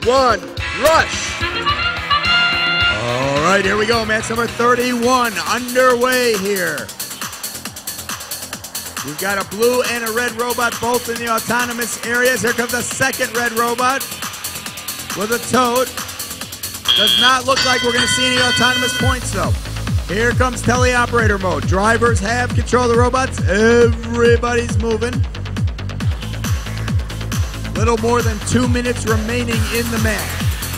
1, rush. All right, here we go. Match number 31 underway here. We've got a blue and a red robot both in the autonomous areas. Here comes a second red robot with a toad. Does not look like we're going to see any autonomous points though. Here comes teleoperator mode. Drivers have control of the robots. Everybody's moving. Little more than 2 minutes remaining in the match.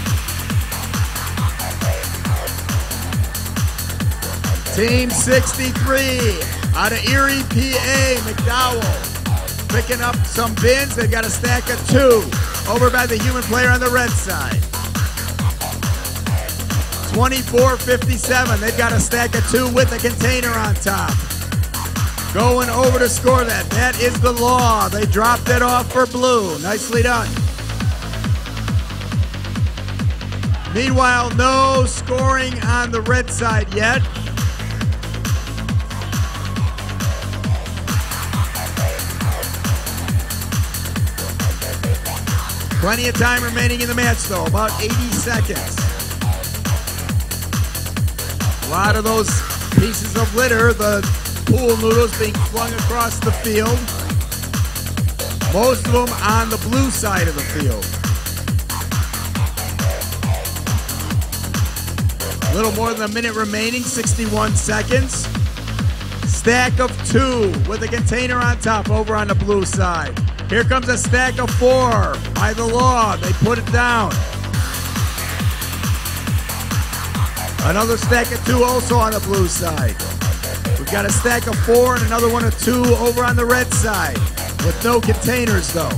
Team 63 out of Erie, PA, McDowell. Picking up some bins. They've got a stack of 2 over by the human player on the red side. 24-57. They've got a stack of 2 with a container on top. Going over to score that. That is the law. They dropped it off for blue. Nicely done. Meanwhile, no scoring on the red side yet. Plenty of time remaining in the match though, about 80 seconds. A lot of those pieces of litter, the pool noodles being flung across the field. Most of them on the blue side of the field. A little more than a minute remaining, 61 seconds. Stack of 2 with a container on top over on the blue side. Here comes a stack of 4 by the law. They put it down. Another stack of 2 also on the blue side. We've got a stack of 4 and another one of 2 over on the red side with no containers though.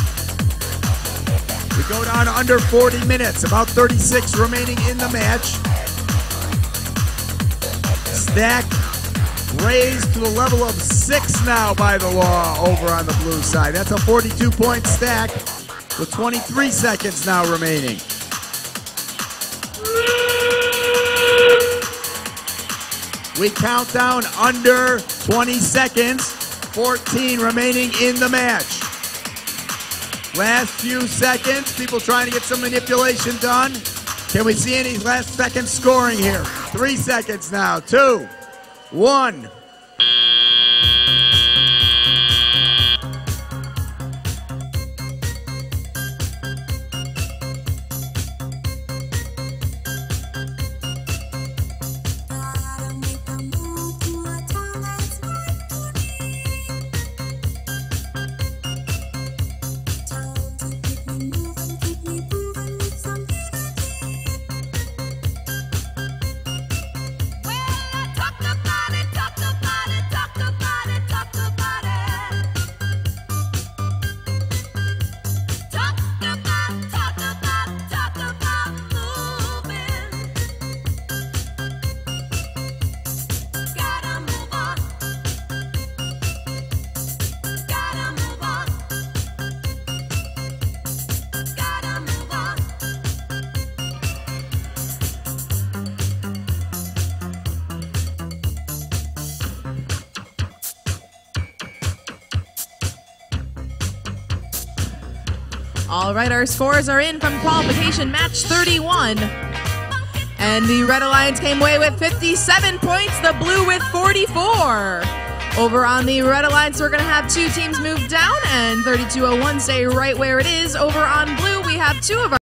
We go down to under 40 minutes, about 36 remaining in the match. Stack raised to the level of 6 now by the law over on the blue side. That's a 42-point stack with 23 seconds now remaining. We count down under 20 seconds, 14 remaining in the match. Last few seconds, people trying to get some manipulation done. Can we see any last second scoring here? 3 seconds now, 2, 1. All right, our scores are in from qualification match 31. And the Red Alliance came away with 57 points, the Blue with 44. Over on the Red Alliance, we're going to have 2 teams move down, and 3201 stay right where it is. Over on Blue, we have 2 of our